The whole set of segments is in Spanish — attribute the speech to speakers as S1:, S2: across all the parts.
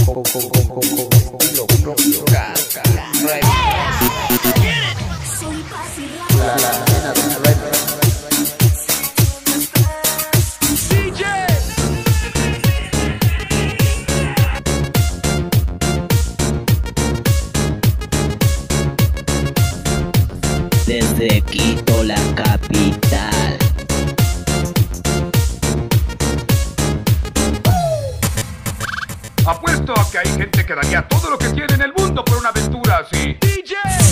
S1: estilo propio. La nena del remix.
S2: Desde Quito, la capital.
S3: Apuesto a que hay gente que daría todo lo que tiene en el mundo por una aventura así. ¡DJ!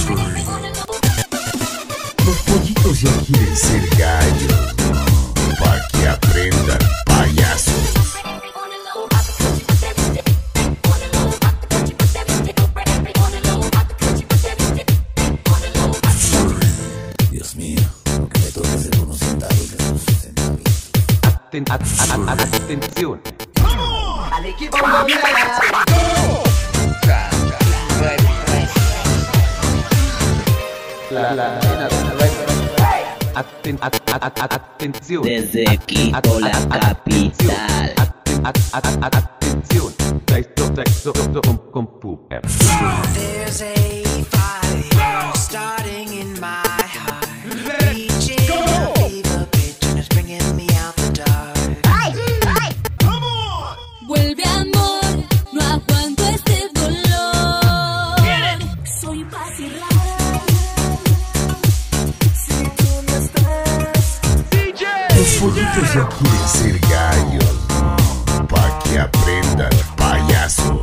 S4: Los pollitos ya quieren ser gallos, pa' que aprendan, payasos. Dios mío, lo que me toca hacer unos centavos de sus centavitos.
S1: Atención.
S5: Al equipo
S1: La nena del remix. Atención.
S2: Desde Quito, la capital.
S1: Atención. Texto con puper.
S6: There's a fire starting in my heart, reaching a fever pitch and it's bringing me out the dark.
S7: Vuelve amor, no aguanto este dolor. Soy paz y rara. Si tú no estás.
S4: Los pollitos ya quieren ser gallos, pa' que aprendan, payasos.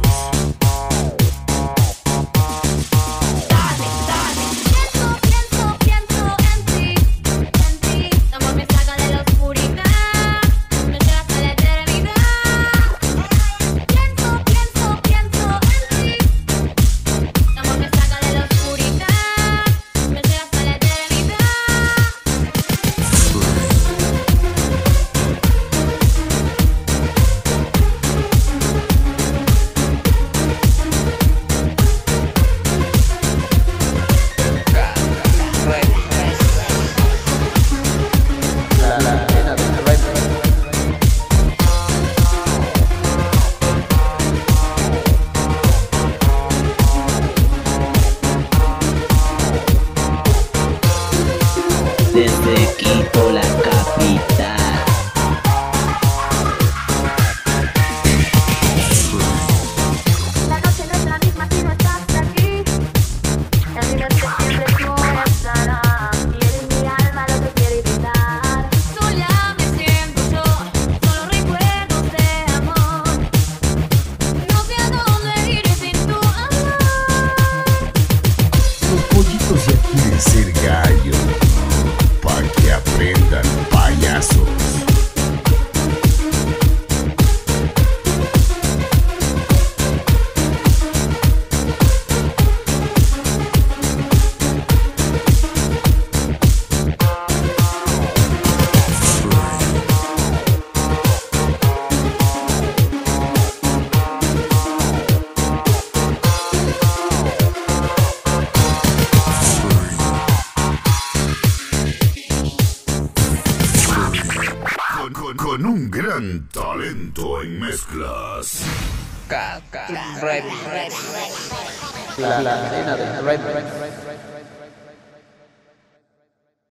S2: Desde Quito, la capital.
S7: La noche no es la misma si no estás aquí. El dinero siempre no estará. Y eres mi alma lo que quiere evitar. Sola me siento yo, solo recuerdos de amor. No sé a dónde iré sin tu amor.
S4: Los pollitos ya quieren ser gallos, pa' que aprendan, payasos. Con un gran talento en mezclas.
S1: La nena del remix.